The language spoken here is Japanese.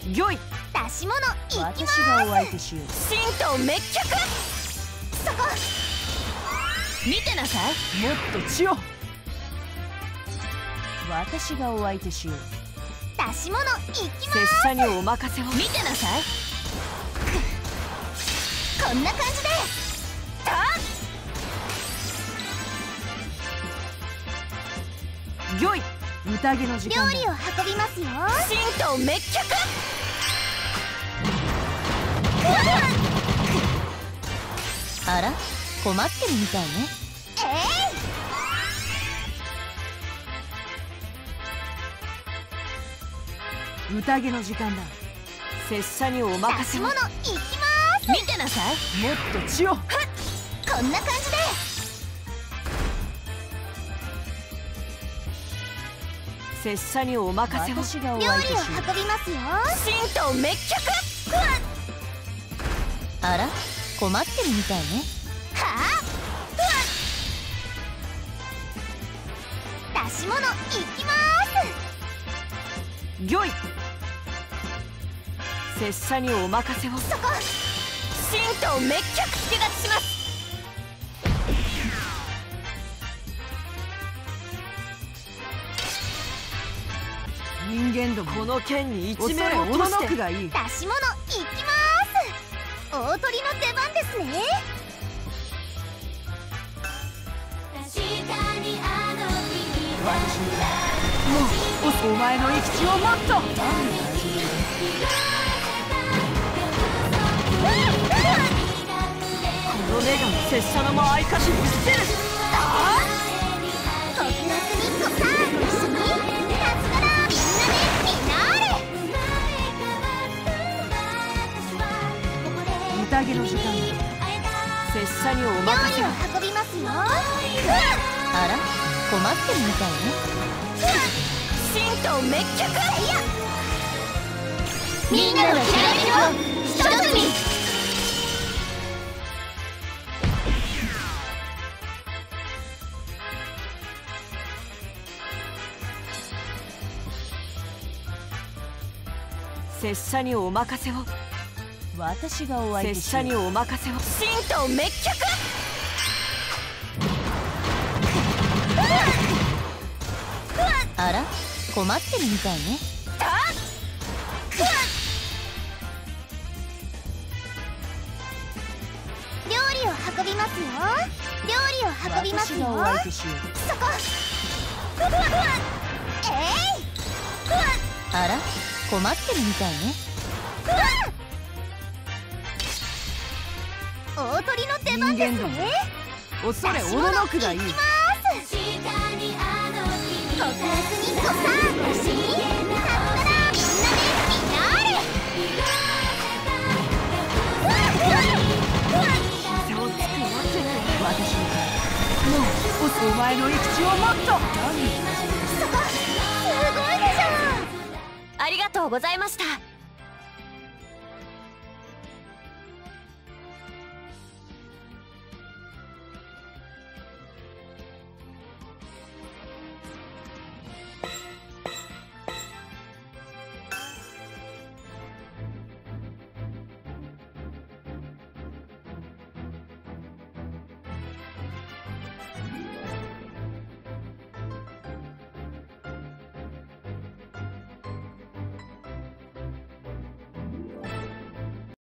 御意。 出し物いきます。 私がお相手しよう。 神道滅却。 そこ見てなさい。 もっと血を。私がお相手しよう。 出し物いきます。 拙者にお任せを。 見てなさい。 こんな感じで。 御意。宴の時間だ。 料理を運びますよ。 神道滅却。あら、困ってるみたいね。 宴の時間だ。拙者にお任せを。 出し物いきます。 見てなさい。 もっと血を。 こんな感じで。 拙者にお任せを。私がお料理を相手しよ運びますよ。 神道滅却。あら、困ってるみたいね。 はあ、出し物いきます。 う。御意。拙者にお任せを。 そこ神道滅却付け勝ちします。 人間ども、この剣に一命を落としてがいい。 出し物いきます。大鳥の出番ですね。 もうお前の生き血をもっと。 この目が拙者の間合いかしに見せる。 極楽日子さん一緒に夏からみんなでフィナーレ。 宴の時間だ。拙者にお料任せを。 理を運びますよ。 あら、困ってるみたいね。神道滅却。 みんなのひらめきを一つに。 拙者にお任せを。私がお相手しよう。拙者にお任せを。 神道滅却。あら、困ってるみたいね。 料理を運びますよ。料理を運びますよ。 私がお相手しよう。 そこあら、困ってるみたいね。 大鳥の出番です人間ども、 ね。 恐れおののくがいい。 極楽日子さん一緒に夏からみんなでフィナーレ。 背をつくわけ私のもうお前の生き血をもっと。 そこすごいでしょ。 ありがとうございました。